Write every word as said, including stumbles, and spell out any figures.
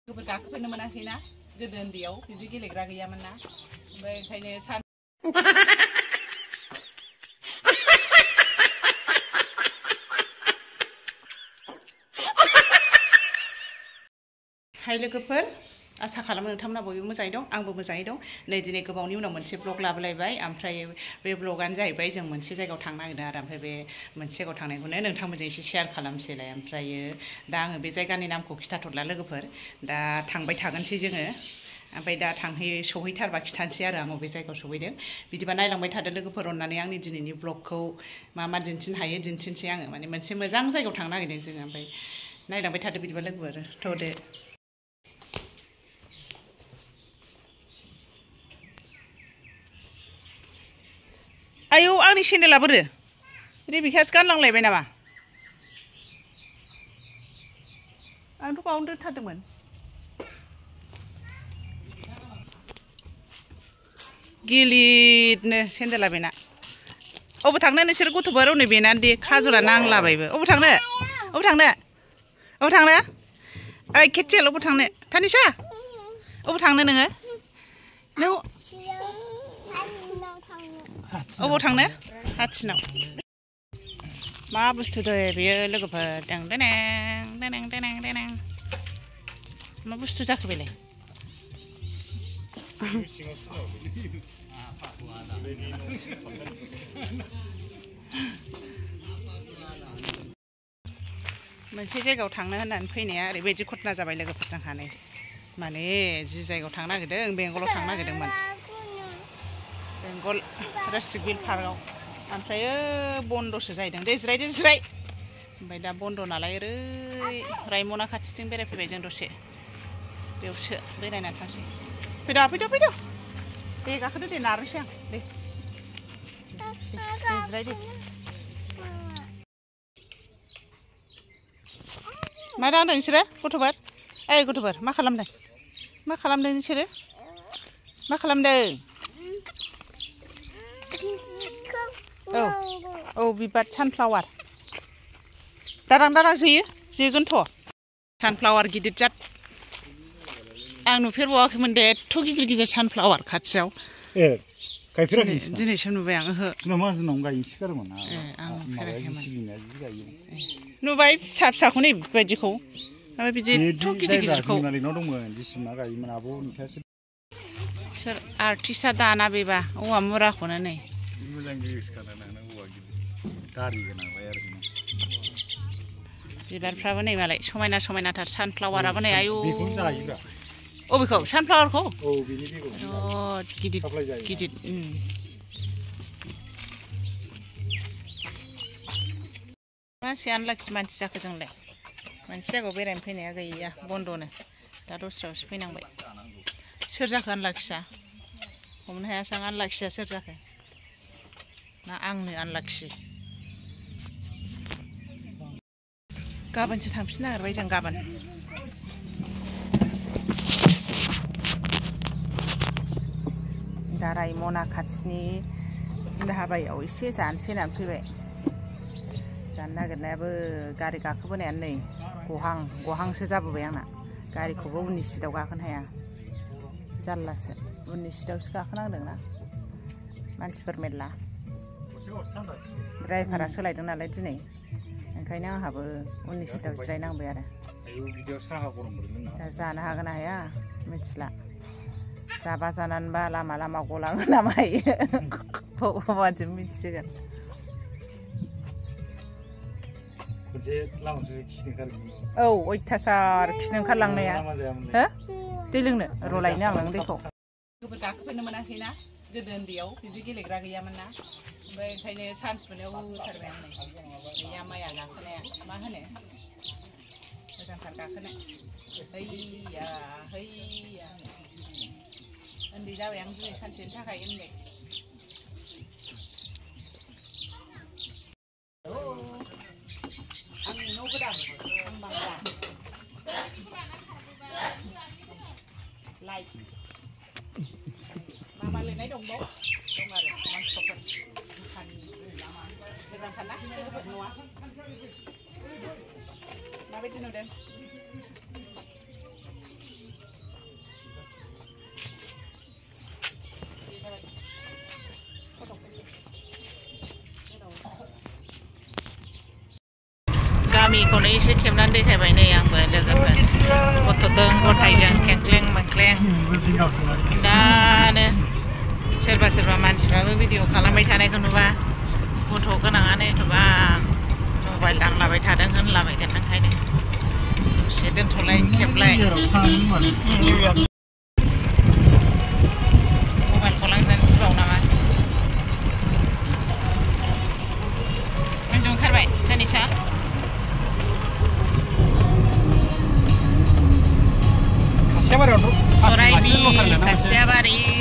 गोबोर गाखोफेरनो मोनाखैना गोदो उन्दैयाव बिदि गेलेग्रा गैयामोन ना ओमफ्राय ओंखायनो सान हाय लोगोफोर आसा खालामो नोंथांमोना बयबो मोजाङै दं आंबो मोजाङै दं नै दिनै गोबावनि उनाव मोनसे ब्लग लाबोलायबाय ओमफ्राय बे ब्लगानो जाहैबाय जों मोनसे जायगायाव थांनो नागिरदों आरो ओमफ्राय बे मोनसे जायगायाव थांनायखौनो नोंथांमोनजों एसे शेयार खालामसैलाय ओमफ्रायो दा आङो बे जायगानि नामखौ खिथाथ'ला लोगोफोर दा थांबाय थागोनसै जोङो ओमफ्राय दा थांहैयो सहैथारबा खिथानोसै आरो आं बबे जायगायाव सहैदों बिदिबा नायलांबाय थादो लोगोफोर अननानै आंनि दिनैनि ब्लगखौ मा मा दिन्थिनो हायो दिन्थिनोसै आङो माने मोनसे मोजां जायगायाव थांनो नागिरदों जोङो ओमफ्राय नायलांबाय थादो बिदिबा लोगोफोर थ'दो आयौ आंनि सेन्देला बोरो रेबिकासो गानलांलायबाय नामा आंथ' बावनो दोनथारदोंमोन गिलिदनो सेन्देला बेना अबाव थांनो नोंसोर गथ'फोर हनै बेना दे खाजला नांलाबायबो अबाव थांनो अबाव थांनो अबाव थांनो ओइ खेथियाल अबाव थांनो थानिसा अबाव थांनो नोङो नों अबाव थांनो हाथिनाव मा बुस्थु दे बेयो लोगोफोर दें देनें देनें देनें देनें मा बुस्थु जाखो बेलाय मोनसे जायगायाव थांनो होननानै फैनाया ओरैबायदि घटना जाबाय लोगोफोर जोंहा नै माने जि जायगायाव थांनो नागिरदों बेंगलाव थांनो नागिरदोंमोन बेंगल रेसिबिल पार्कआव ओमफ्रायो बन्द'सो जाहैदों दे जिरायदो जिराय ओमफ्राय दा बन्द' नालाय ओरै रायमना खाथिथिं बेरायफैबाय जों दसे बेयावसो बेरायनानै थांसै फैद' फैद' फैद' दे गाखोदो दे नारनोसै आं दे दे जिरायदो मा दांदों नोंसोरो गथ'फोर ओइ गथ'फोर मा खालामदों मा खालामदों नोंसोरो मा खालामदों औ औ बिबार सानफ्लावार दारां दारां जोयो जोगोनथ' सानफ्लावार गिदिर जाद आं नुफेरबावाखैमोन दे एथ' गिदिर गिदिर सानफ्लावार खाथियाव ए गायफेराखै दिनैसो नुबाय आं ओहो जोंनाव माहाजोनाव गायनोसै गारमोन ना ए आं नुफेराखैमोन नुबाय फिसा फिसाखौ नै बेबायदिखौ ओमफ्राय बिदि एथ' गिदिर गिदिरखौ मालिकनाव दंमोन जिसिमा गायोमोन आब' नुथायासै सोर आर्टिस्टआ दाना बेबा औवा मुराखौनो नै मोजां गोसोखाना नोंना औवा गिदिर दारि गोनांलाय आरो बिबारफ्राबो नै मालाय समायना समायनाथार सानफ्लावाराबो नै आयौ बेखौ जायोब्रा अबेखौ सानफ्लावारखौ औ बेनि बेगरखौ अ गिदिर गिदिर मानसि आनलाखि मानसि जाखो जोंलाय मोनसे जायगायाव बेरायनो फैनाया गैया बन्द'नो दा दस्रायावसो फैनांबाय सोर जाखो आनलाखिया हमनो हायासै आं आनलाखिया सोर जाखो ना आंनो आनलाखि गाबोनसो थांफिननो नागिरबाय जों गाबोन दा रायमना खाथिनि धाबायाव एसे जानोसै होननानै फैबाय जानो नागिरनायाबो गारि गाखोबोनायानो नै गहां गहांसो जाबोबाय आंना गारिखौबो उननि सिटआव गाखोनो हाया जारलासो उननि सिटआवसो गाखोनांदोंना मानसिफोर मेरला ड्राइभारा सोलायदों नालाय दिनै ओंखायनो आंहाबो उननि सिटआव जिरायनांबाय आरो दा जानो हागोन ना हाया मिथिला जाबा जानानैबा लामा लामा गलाङो ना मायो भगबानसो मिथिसिगोन औ अयथासार खिनो ओंखारलांनाया हो दै लोंनो र' लायनो आं नों दैखौ गोबोर गाखोफेरनो मोनाखैना गोदो उन्दैयाव बिदि गेलेग्रा गैयामोन ना ओमफ्राय ओंखायनो चान्स मोननायाव होथारबाय आं नै गैया माया गाखोनाया मा होनो मोजांथार गाखोनो हैया हैया उन्दै जाबाय आं दिनै सानसेनि थाखाय उन्दै आंनि न' गोदान आं बांला लाइट मा मा लिरनाय दं बाव दं आरो मानसिफोर मोजांथार ना लोगोफोर न'आ माबायदि नुदों जायगाखौनो एसे खेबनानै देखायबाय नै आंबो लोगोफोर गथ'जों गथायजों खेंख्लें मेंख्लें दानो सोरबा सोरबा मानसिफ्राबो भिडिअ खालामबाय थानायखौ नुबा गथ' गोनाङानो गोबां मबाइल दांलाबाय थादों होनलाबायगोन ओंखायनो दसे दोनथ'लाय खेबलाय मबाइलखौ लांनानै गिबाव नामा नों ओंखारबाय दानिसा Suraimi, Kasiabari